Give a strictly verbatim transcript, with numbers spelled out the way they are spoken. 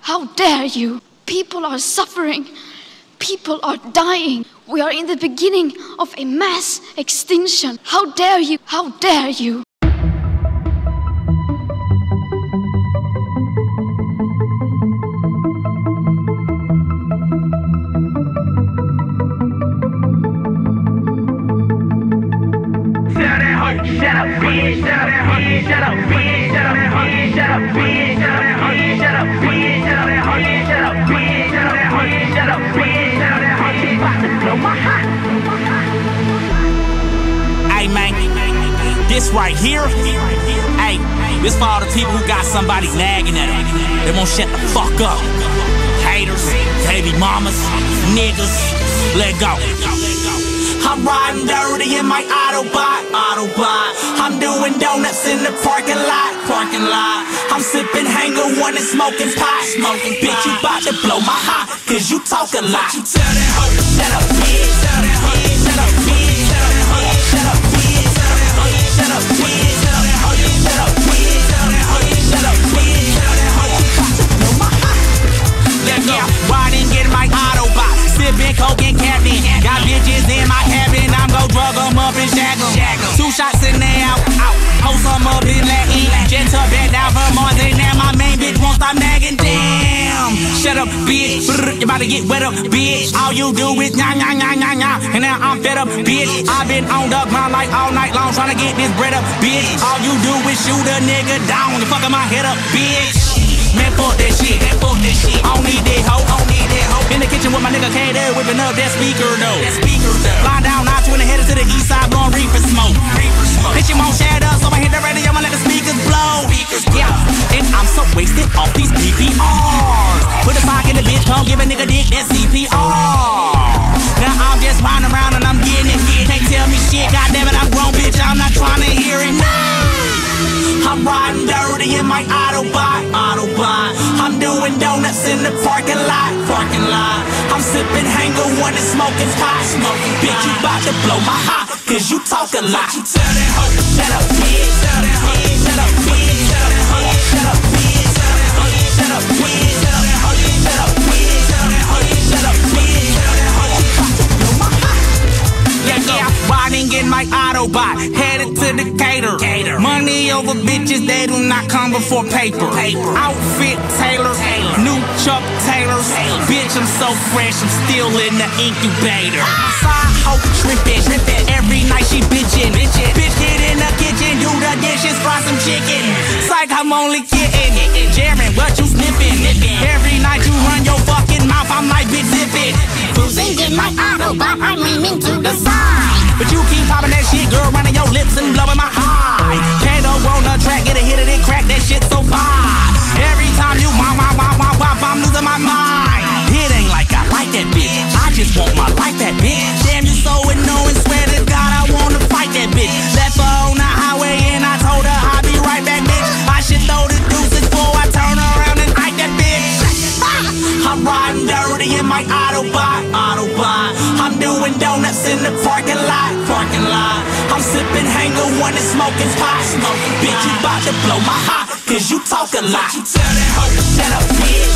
How dare you? People are suffering. People are dying. We are in the beginning of a mass extinction. How dare you? How dare you? Shut up, bitch, shut up, bitch, shut up, bitch, shut up, bitch, shut up, bitch, shut up, bitch, shut up, bitch, shut up, bitch, shut up, bitch, shut up, bitch, shut up, bitch, shut up, bitch, she about to blow my hot. Hey man, this right here, hey, this for all the people who got somebody nagging at them. They won't shut the fuck up. Haters, baby mamas, niggas, let go. I'm riding dirty in my Autobot, Autobot. I'm doing donuts in the parking lot, parking lot. I'm sipping Hanger One and smoking pot, smoking pot. Bitch, you bout to blow my hot, cause you talk a lot. You tell that hoe to shut up, bitch. Tell that hoe to shut up, bitch. Tell that hoe to shut up, bitch. Tell that hoe to shut up, bitch. Tell that hoe to shut up, bitch. Tell that hoe to shut up, bitch. Tell that hoe you bout to blow my hot. Let's go. Riding in my Autobot, sipping coke and cabin. Got bitches in my cabin, I'm gon' drug them up and shag them. Two shots in there, out, out. Post them up in Latin. Jet to bed down from Mars, and now my main bitch won't stop nagging. Damn, shut up, bitch. You about to get wet up, bitch. All you do is nah, nah, nah, nah, nah. And now I'm fed up, bitch. I've been on the grind like all night long, trying to get this bread up, bitch. All you do is shoot a nigga down and fucking my head up, bitch. Man, fuck that shit, man, fuck that shit. I don't need that hoe, I don't need that hoe. In the kitchen with my nigga K there, whipping up that speaker though. That speaker though. Flying down I twenty, headed to the east side, blowing reefer smoke. Reefer smoke. Bitch, you won't share up, so I hit the radio, I'ma let the speakers blow. Speakers blow. Yeah, and I'm so wasted off these P P Rs. Put a sock in the bitch, come give a nigga dick, that C P R. Now I'm just riding around and I'm getting it. Can't tell me shit, goddammit, I'm grown, bitch, I'm not trying to hear it. I'm riding dirty in my Autobot, Autobot. I'm doing donuts in the parking lot, parking lot. I'm sipping Hanger One and smoking pot, smoking pot. Bitch, you bout to blow my hot, cause you talk a lot. You tell that hoe to shut up, bitch. Tell that hoe to shut up, bitch. Tell that hoe to shut up, bitch. Tell that hoe to shut up, bitch. Tell that hoe to shut up, bitch. Tell that hoe to shut up, bitch. Tell that hoe you bout to blow my hot. Yeah, yeah, riding in my Autobot, headed to Decatur. Money over bitches, they do not come before paper. Outfit Taylor, new Chuck Taylors. Bitch, I'm so fresh, I'm still in the incubator. Side hoe trippin', every night she bitchin'. Bitch, get in the kitchen, do the dishes, fry some chicken. Psych, I'm only kidding. Jarin, what you sniffin'? Every night you run your fucking mouth, I'm like bitch zip it. Cruising in my Autobot, I'm leaning to the side. But you keep popping that shit, girl, running your lips and blowing my high. Kato on the track, get a hit of it, crack that shit so fine. Every time you wop, wop, wop, wop, wop, I'm losing my mind. It ain't like I like that bitch, I just want my life that bitch. Damn, you so annoying, swear to God I wanna fight that bitch. Left her on the highway and I told her I'll be right back, bitch. I should throw the deuces before I turn around and hike that bitch. I'm riding dirty in my Autobot, Autobot. I'm doing donuts in the parking lot, parking lot. I'm sipping Hanger One and smoking pot, smoking pot. Bitch, you bout to blow my hot, cause you talk a lot. You tell that hoe to shut up, bitch.